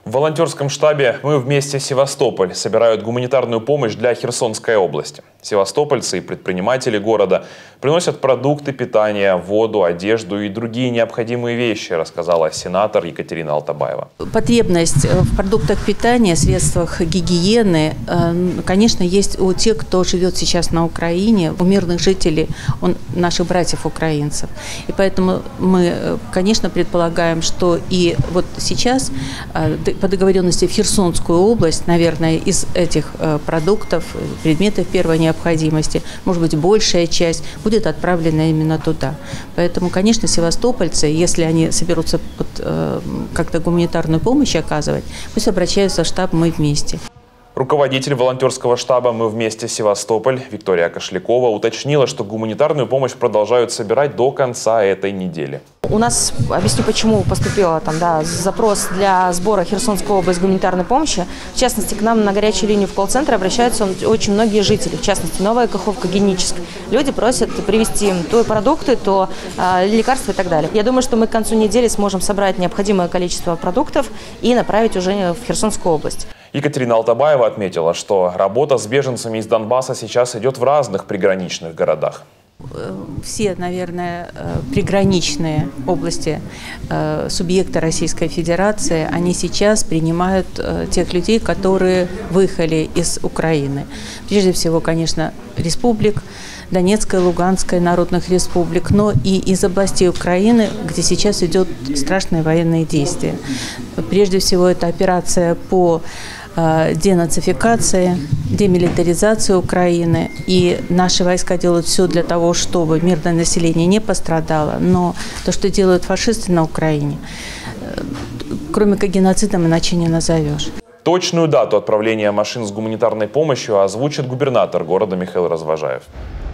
В волонтерском штабе «Мы вместе Севастополь» собирают гуманитарную помощь для Херсонской области. Севастопольцы и предприниматели города приносят продукты питания, воду, одежду и другие необходимые вещи, рассказала сенатор Екатерина Алтабаева. Потребность в продуктах питания, средствах гигиены, конечно, есть у тех, кто живет сейчас на Украине, у мирных жителей, у наших братьев-украинцев. И поэтому мы, конечно, предполагаем, что и вот сейчас по договоренности в Херсонскую область, наверное, из этих продуктов, предметов первой необходимости, может быть, большая часть будет отправлена именно туда. Поэтому, конечно, севастопольцы, если они соберутся как-то гуманитарную помощь оказывать, пусть обращаются в штаб «Мы вместе». Руководитель волонтерского штаба «Мы вместе Севастополь» Виктория Кошлякова уточнила, что гуманитарную помощь продолжают собирать до конца этой недели. У нас, объясню почему, поступил запрос для сбора Херсонской области гуманитарной помощи. В частности, к нам на горячую линию в колл-центр обращаются очень многие жители, в частности, Новая Каховка, Геническ. Люди просят привезти им то продукты, то лекарства и так далее. Я думаю, что мы к концу недели сможем собрать необходимое количество продуктов и направить уже в Херсонскую область. Екатерина Алтабаева отметила, что работа с беженцами из Донбасса сейчас идет в разных приграничных городах. Все, наверное, приграничные области субъекта Российской Федерации, они сейчас принимают тех людей, которые выехали из Украины. Прежде всего, конечно, республик, Донецкой, Луганской народных республик, но и из областей Украины, где сейчас идут страшные военные действия. Прежде всего, это операция по денацификации, демилитаризации Украины. И наши войска делают все для того, чтобы мирное население не пострадало. Но то, что делают фашисты на Украине, кроме как геноцидом, иначе не назовешь. Точную дату отправления машин с гуманитарной помощью озвучит губернатор города Михаил Развожаев.